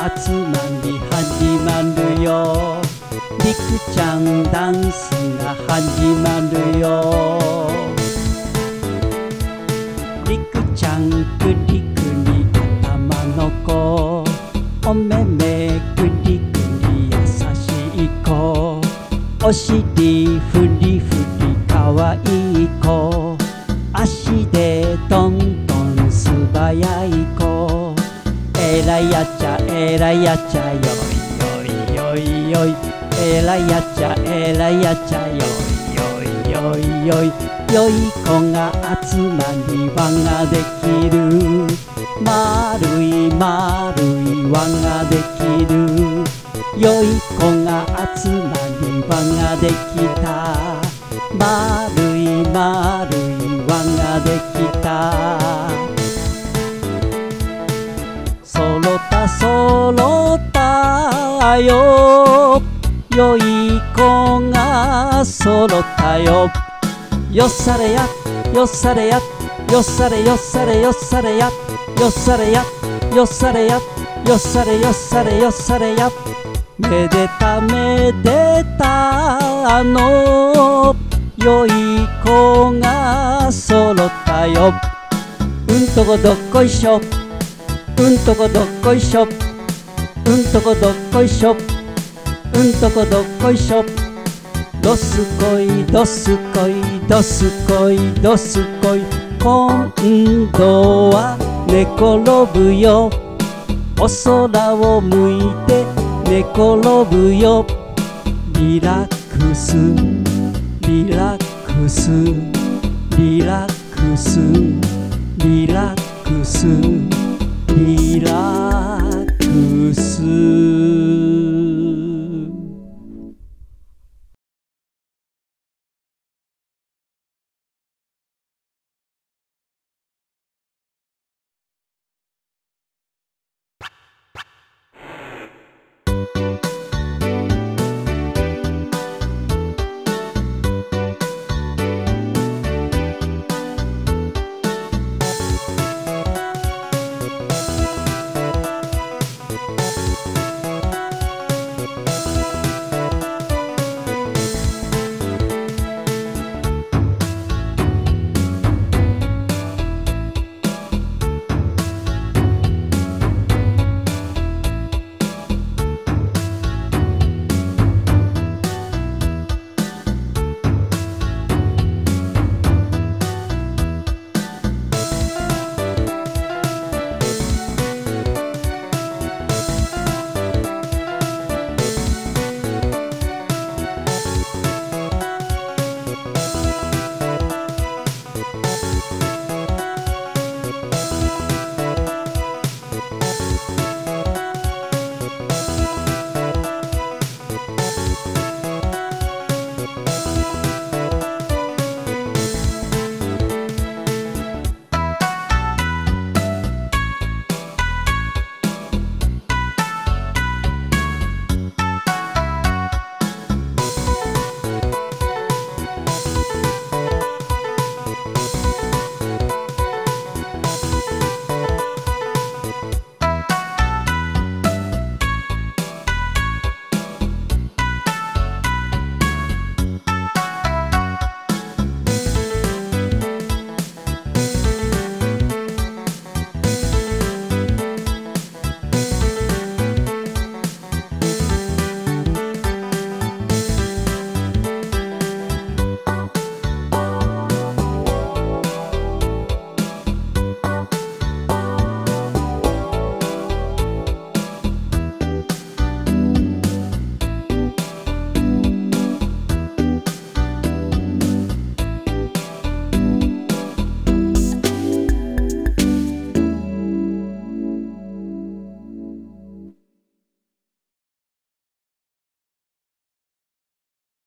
集まり始まるよ。りくちゃんダンスが始まるよ。りくちゃんくりくり頭の子、お目目くりくり優しい子、お尻ふりふりかわいい子、足でトントン素早い子、えらいやっちゃえらいやっちゃよいよいよいよい、えらいやっちゃえらいやっちゃよいよいよいよい、よい子が集まり輪ができる、まるいまるい輪ができる、よい子が集まり輪ができた、まるいまるい輪ができた。そろたそろたよ、よい子がそろったよ。よっされやよっされやよっされよっされよっされやよっされやよっされやよっされよっされよっされや、めでためでたのよい子がそろったよ。うんとこどっこいしょ、うんとこどっこいしょ、うんとこどっこいしょ、うんとこどっこいしょ、どすこいどすこいどすこいどすこい、今度は寝転ぶよ、お空を向いて寝転ぶよ。リラックスリラックスリラックスリラックスリラックス。